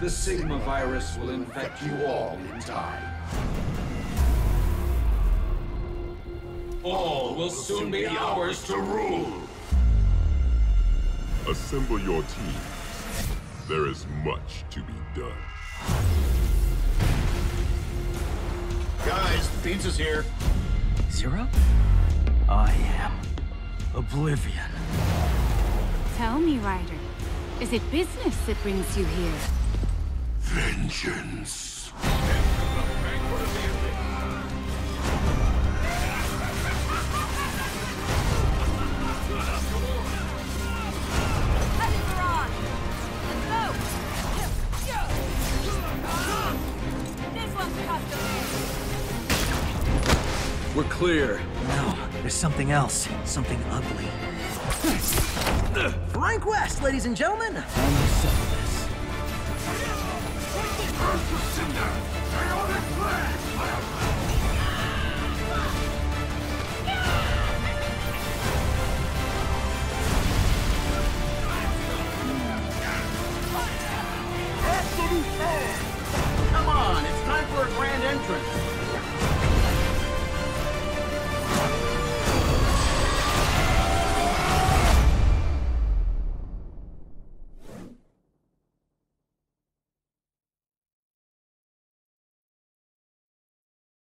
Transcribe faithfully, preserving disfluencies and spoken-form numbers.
The Sigma virus will infect you all in time. All will soon be ours to rule. Assemble your teams. There is much to be done. Guys, pizza's here. Zero? I am Oblivion. Tell me, Ryder, is it business that brings you here? Vengeance. We're clear. No, there's something else. Something ugly. Frank West, ladies and gentlemen. I'm gonna settle this. Come on, it's time for a grand entrance.